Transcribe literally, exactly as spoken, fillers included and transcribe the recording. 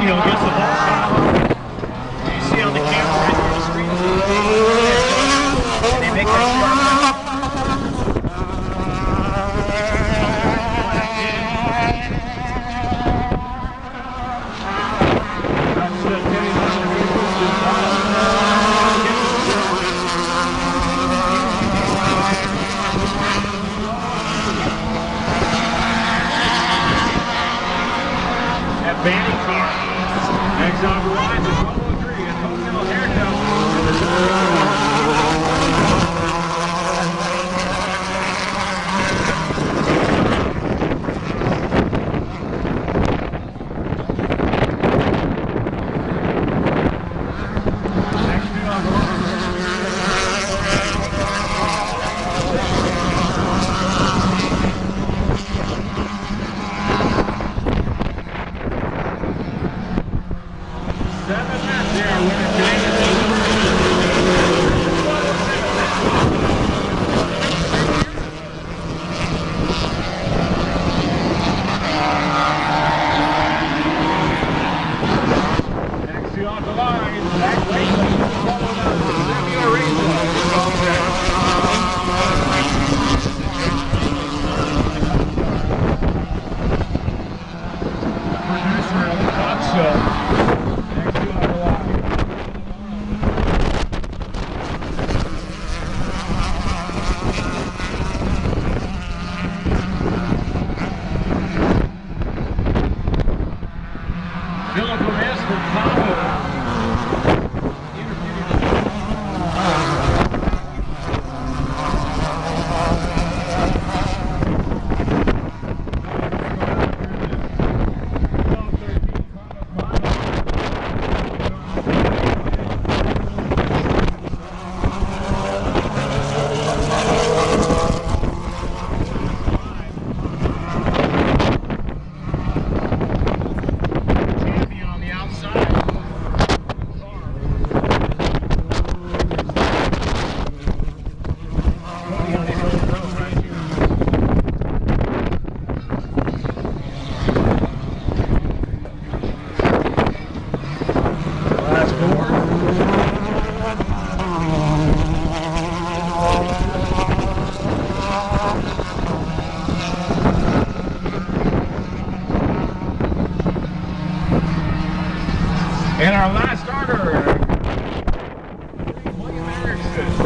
Fabio gets the ball shot. You see on the camera right there on the screen. They make that sharp. Banning car. Next on the line is one oh three and Hotel Haircut. Seven laps there, winning James. Next two off the line, Zach Racing, followed up with Xavier Racing. Producer of the Talk Show. Philip Ramirez from Cabo. And our last starter, William Anderson.